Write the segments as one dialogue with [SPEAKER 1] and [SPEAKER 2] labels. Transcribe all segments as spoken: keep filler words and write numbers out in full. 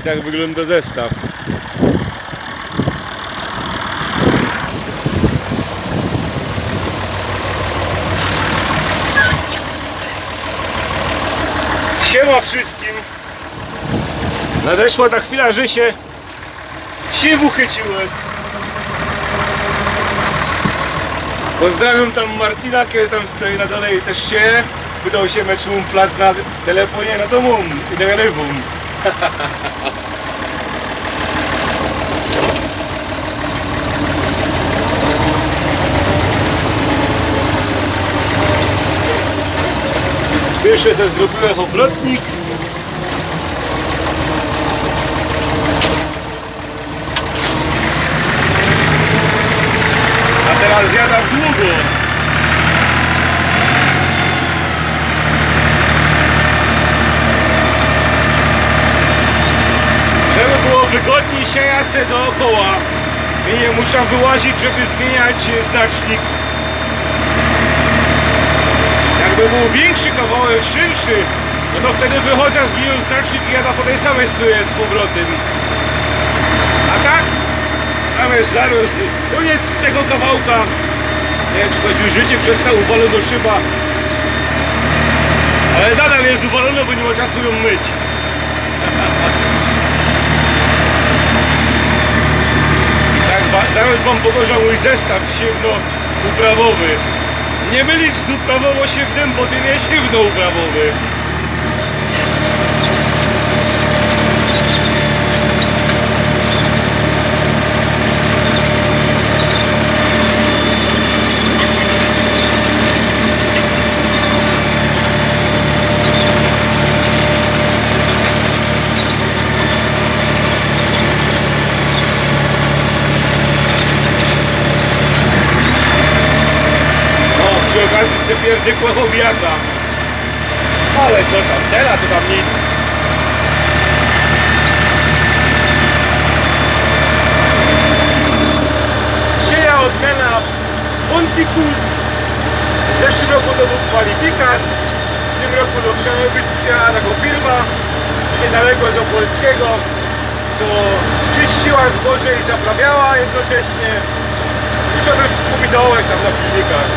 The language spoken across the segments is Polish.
[SPEAKER 1] tak wygląda zestaw. Siema wszystkim. Nadeszła ta chwila, że się siewu uchyciłem. Pozdrawiam tam Martina, kiedy tam stoi na dole i też się wydał się meczu plac na telefonie, no to mum i nagrywam. Pierwsze co zrobiłem obrotnik. A teraz jadam długo. Żeby było wygodniej, sieja se dookoła i nie muszę wyłazić, żeby zmieniać znacznik. Jakby był większy kawałek, szybszy, no to wtedy wychodzę, zmieniam znacznik i jada po tej samej stronie z powrotem. A tak? Tam jest zaraz koniec tego kawałka. Nie wiem, czy choć już życie przestał, uwalono szyba. Ale nadal jest uwalona, bo nie ma czasu ją myć. Tak, zaraz wam pokażę mój zestaw siewno-uprawowy. Nie mylić z uprawowo-siewnym, bo tym jest siewno-uprawowy. Przy okazji sobie pierdykła obiada. Ale co tam, teraz to tam nic. Sieja odmiana Ponticus. W zeszłym roku to był kwalifikat. W tym roku do Przemyśla przyjechała taka firma niedaleko z Opolskiego, co czyściła zboże i zaprawiała jednocześnie. I co tam wspominałeś tam na filmikach.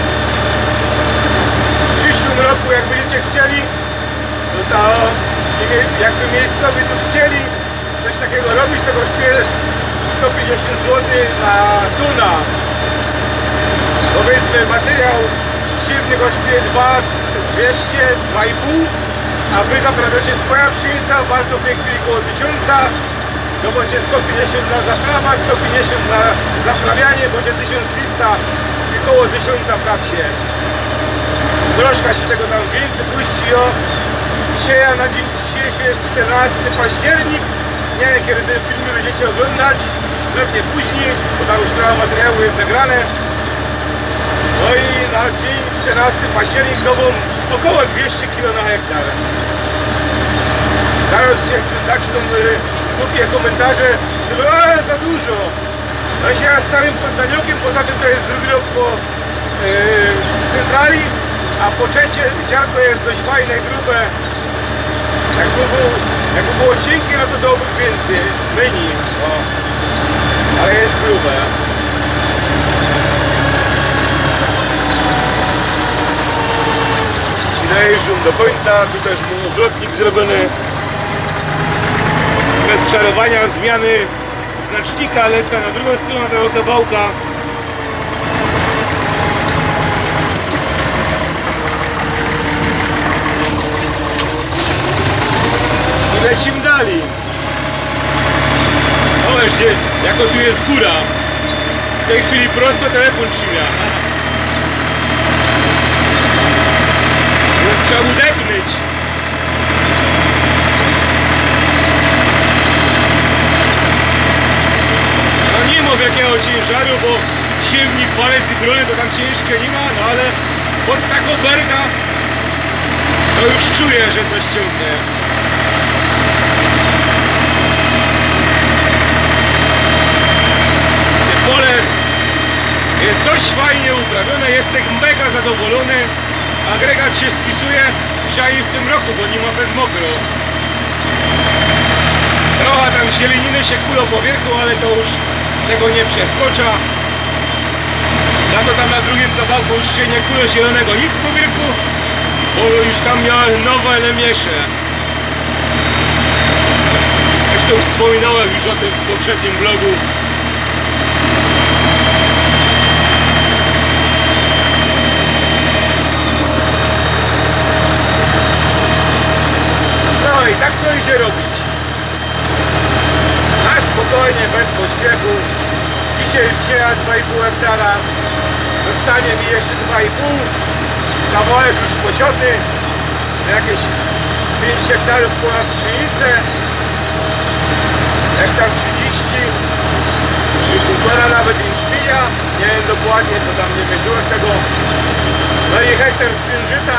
[SPEAKER 1] W przyszłym roku, jak będziecie chcieli, to ta, jakby miejscowi tu chcieli coś takiego robić, to kosztuje sto pięćdziesiąt złotych na tuna. Powiedzmy, materiał siewny kosztuje dwa dwieście, dwa i pół, a wy zaprawiacie swoja pszenica, warto w tej chwili około tysiąca, to będzie sto pięćdziesiąt na zaprawa, sto pięćdziesiąt na zaprawianie, będzie tysiąc trzysta i około tysiąca w kapsie. Troszkę się tego tam więcej puści, o. Sieja na dzień dzisiejszy jest czternasty październik. Nie wiem, kiedy te filmy będziecie oglądać. Pewnie później, bo tam już trochę materiału jest nagrane. No i na dzień czternasty październik nową około dwieście kilo na hektar. Zaraz się zaczną głupie komentarze, że eee, za dużo. No się ja starym poznaniokiem, poza tym to jest drugi rok po yy, centrali. A po trzecie ziarno jest dość fajne, grube. Jakby było, jakby było cienkie, no to dałbym więcej. Menu, o. Ale jest grube. I dojeżdżam do końca, tu też był obrotnik zrobiony. Bez czarowania, zmiany znacznika, lecę na drugą stronę tego kawałka. Lecimy dalej. O, jeszcze, jako tu jest góra. W tej chwili prosto telefon trzyma. Trzeba udepnąć. No nie ma wielkiego ciężaru, bo siewnik, palec i drony to tam ciężkie nie ma, no ale pod taką berga to już czuję, że to ściągnie. Pole jest dość fajnie uprawione, jestem mega zadowolony. Agregat się spisuje przynajmniej w tym roku, bo nie ma bez mokro. No Trochę tam zieleniny się kulą po wierzchu, ale to już tego nie przeskocza. Za to tam na drugim kawałku już się nie kulą zielonego nic po wierzchu, bo już tam miałem nowe lemiesze. Zresztą wspominałem już o tym w poprzednim vlogu. No i tak to idzie robić. Na spokojnie, bez pośpiechu. Dzisiaj wzięła dwa i pół hektara. Zostanie mi jeszcze dwa i pół. Kawałek już posiony. Jakieś pięć hektarów ponad pszenicę. Hektar trzydzieści. Czy półtora nawet inszpija. Nie wiem dokładnie, to tam nie mierzyłem tego. No i hektar przynżyta.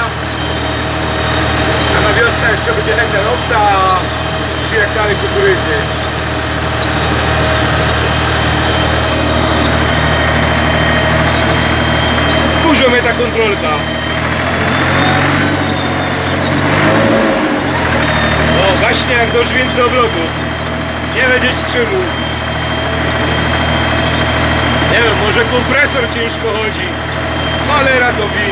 [SPEAKER 1] A na wiosnę jeszcze będzie hektar owsa, a trzy hektary kukurydzy. Wkurza mnie ta kontrolka. No gaśnie jak dość więcej obrotów. Nie wiedzieć czemu. Nie wiem, może kompresor ciężko chodzi. Cholera to wi.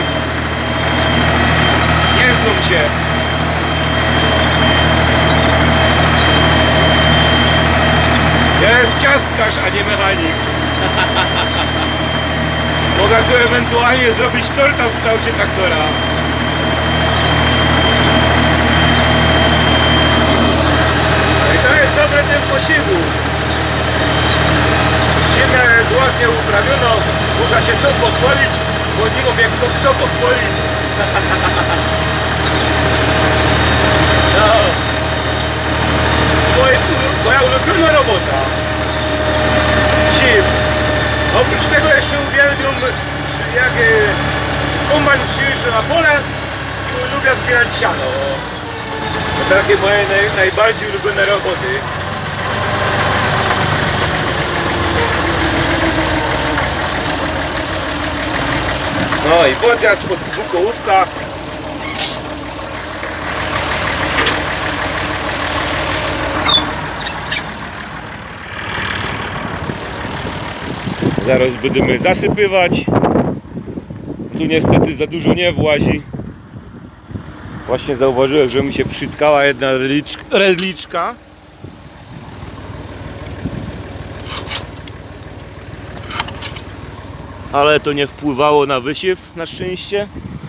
[SPEAKER 1] Nie znam się. Ja jest ciastkarz, a nie mechanik. Mogę sobie ewentualnie zrobić torta w kształcie traktora. I to jest dobre tempo siwu. Ziemia jest ładnie uprawiona, można się stąd pochwalić, bo nie mówię kto, kto pochwalić. No. Moje, moja ulubiona robota. Siw. Oprócz tego jeszcze uwielbiam, jak kombajn przyjeżdża na pole i lubię zbierać siano. To takie moje naj, najbardziej ulubione roboty. No i podjazd pod dwukołówka. Zaraz będziemy zasypywać. Tu niestety za dużo nie włazi. Właśnie zauważyłem, że mi się przytkała jedna redliczka. Ale to nie wpływało na wysiew, na szczęście.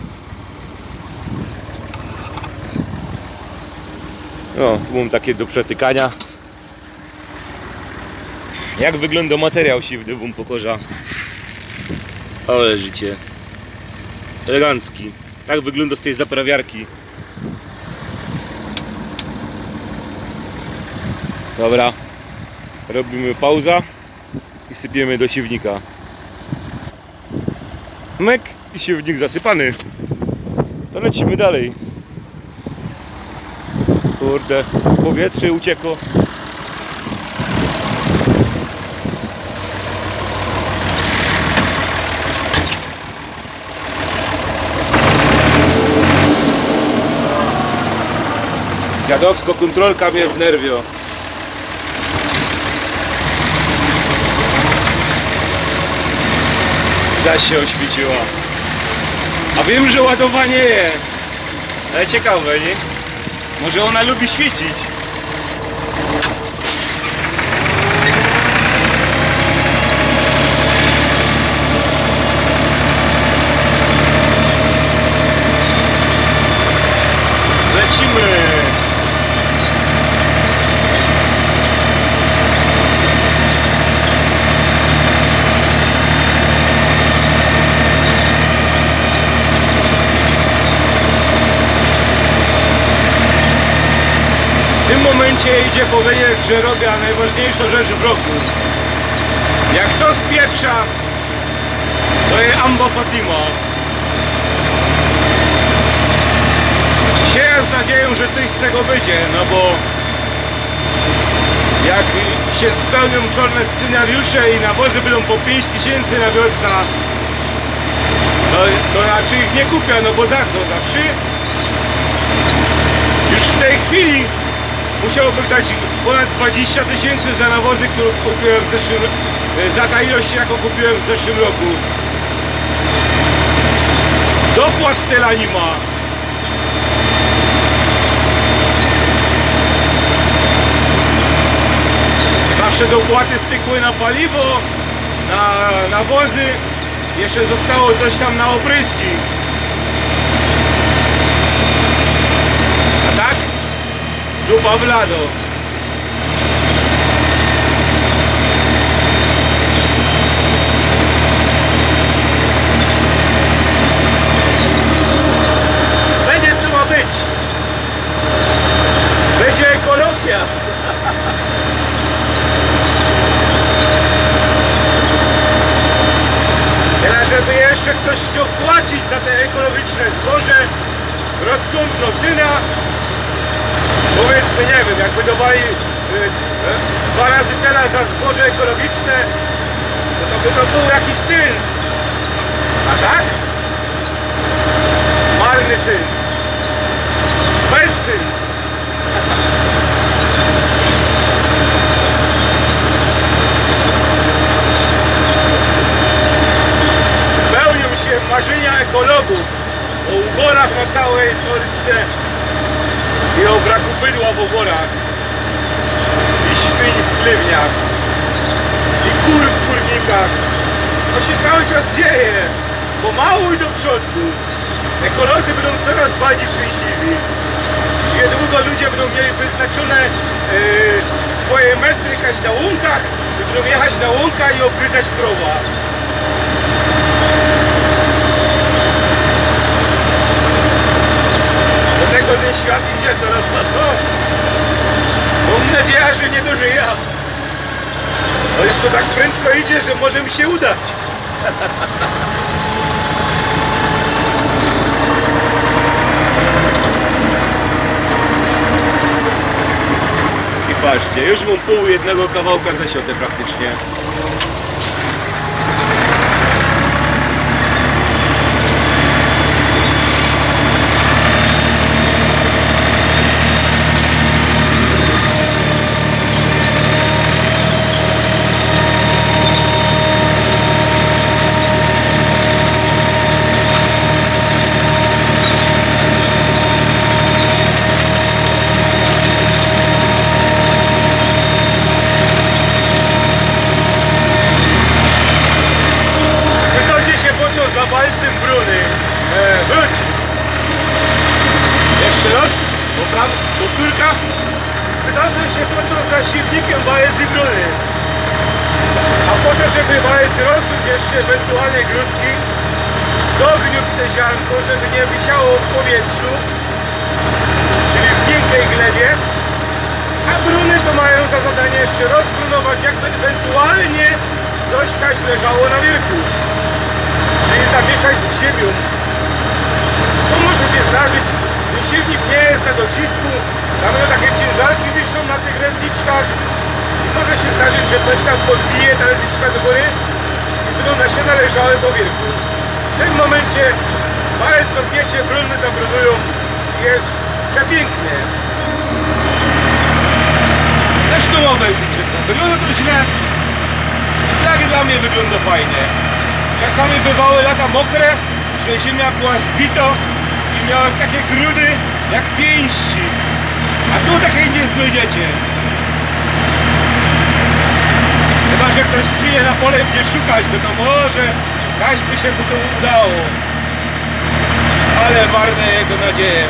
[SPEAKER 1] No, tu mam takie do przetykania. Jak wygląda materiał siwny wam pokorza. Ale życie. Elegancki. Tak wygląda z tej zaprawiarki. Dobra. Robimy pauza i sypiemy do siewnika. Myk i siewnik zasypany. To lecimy dalej. Kurde, powietrze uciekło. Dziadowsko kontrolka mnie wnerwio. Zaś się oświeciła. A wiem, że ładowanie jest. Ale ciekawe, nie? Może ona lubi świecić. Lecimy. W tym momencie idzie powiedzieć, że robię najważniejszą rzecz w roku. Jak to spieprza, to jest Ambo Fatima. Sieję z nadzieją, że coś z tego będzie, no bo jak się spełnią czarne scenariusze i nawozy będą po pięć tysięcy na wiosnę, to, to raczej ich nie kupię, no bo za co? Za wszy? Już w tej chwili musiałbym dać ponad dwadzieścia tysięcy za nawozy, które kupiłem w zeszłym za ta ilość, jaką kupiłem w zeszłym roku. Dopłat tyle nie ma. Zawsze dopłaty stykły na paliwo, na nawozy, jeszcze zostało coś tam na opryski. A tak? Dupa w lado. Będzie co ma być. Będzie ekologia. Tyle, żeby jeszcze ktoś chciał płacić za te ekologiczne zboże, rozsądno cena. Powiedzmy, nie wiem, jakby dawali y, y, dwa razy tyle za zboże ekologiczne, to, to by to był jakiś sens. A tak? Marny sens. Bez sens. Spełnią się marzenia ekologów o ugorach na całej Polsce i o braku bydła w ugorach i świń w chlewniach i kur w kurnikach. To się cały czas dzieje, pomału i do przodu. Ekolodzy będą coraz bardziej szczęśliwi. Już niedługo ludzie będą mieli wyznaczone yy, swoje metry jechać na łąkach i będą jechać na łąka i obgryzać krowa. Do tego ten świat idzie coraz bardzo. Mam nadzieję, że nie dożyję. Ale już to tak prędko idzie, że może mi się udać. I patrzcie, już mam pół jednego kawałka zasiądę praktycznie. Palcem bruny. E, wróć! Jeszcze raz. Popraw, powtórka. Spytałem się po to za silnikiem bałęzy bruny. A po to, żeby bałęzy rosły, jeszcze ewentualnie grudki, dogniótł te ziarnko, żeby nie wisiało w powietrzu, czyli w miękkiej glebie. A bruny to mają za zadanie jeszcze rozbrunować, jakby ewentualnie coś taś leżało na wierzchu. Czyli zamieszać z ziemią. To może się zdarzyć, że silnik nie jest na docisku, tam takie ciężarki wiszą na tych ręczniczkach i może się zdarzyć, że coś tam podbije ta ręczniczka do góry i będą nasiona leżały po wierzchu. W tym momencie małe stopniecie brunny zabrudują i jest przepięknie. Zresztą obejrzyj się to. Wygląda to źle, jak dla mnie wygląda fajnie. Czasami bywały lata mokre, że ziemia była zbita i miała takie grudy jak pięści. A tu takiej nie znajdziecie. Chyba że ktoś przyjdzie na pole mnie szukać, no to może kaś by się mu to udało. Ale marne jego nadzieje.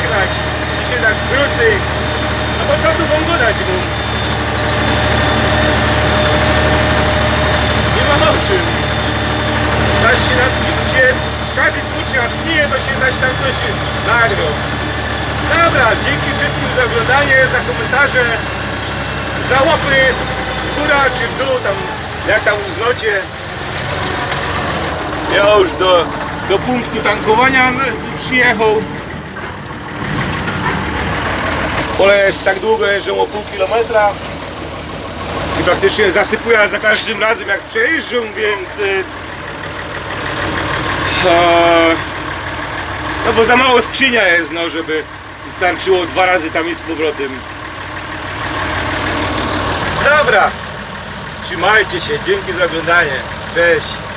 [SPEAKER 1] żegnać. Dzisiaj tak krócej. A po co tu wam gadać, bo nie ma o czym. Zaś się nad się czasy twórczy natchnie, to się zaś tam coś nagrał. Dobra, dzięki wszystkim za oglądanie, za komentarze, za łapy w górę czy w dół, tam jak tam uznacie. Ja już do, do punktu tankowania przyjechał. Pole jest tak długie, że o pół kilometra i praktycznie zasypuję za każdym razem jak przejeżdżam, więc e, no bo za mało skrzynia jest, no, żeby starczyło dwa razy tam i z powrotem. Dobra, trzymajcie się, dzięki za oglądanie, cześć.